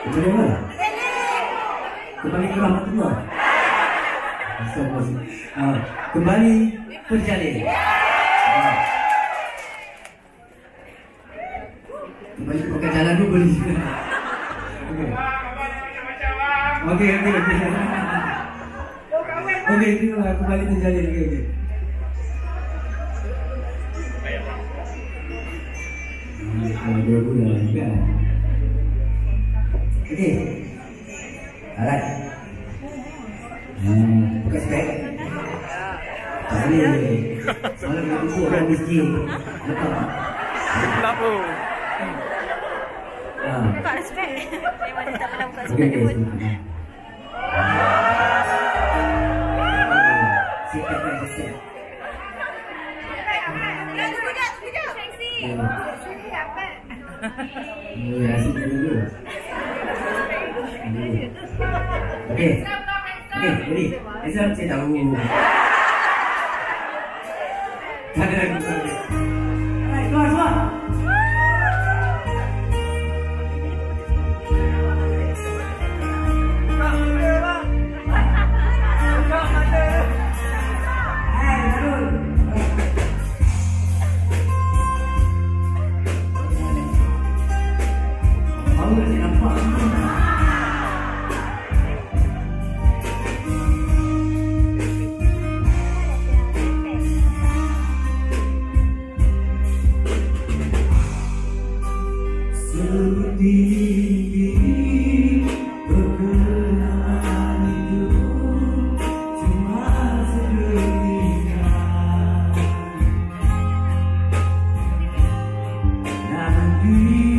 Boleh apa? Kembali ke rahmat Allah. Kembali berjalin. Kembali pakai jalan dulu boleh. Okey. Okey, itulah kembali terjalin. Okey. Dua bulan juga. Okey. Alright. Buka spek. Tak boleh. Soalnya nak tunggu orang miskin. Betul tak? Kenapa? Tak ada spek. Memang dia tak pernah buka spek dia pun. Sikap. Sekejap. Seksi. Asyik dulu. Okey, jadi Islam saya tahu. Tak ada lagi. Alright, keluar. Namun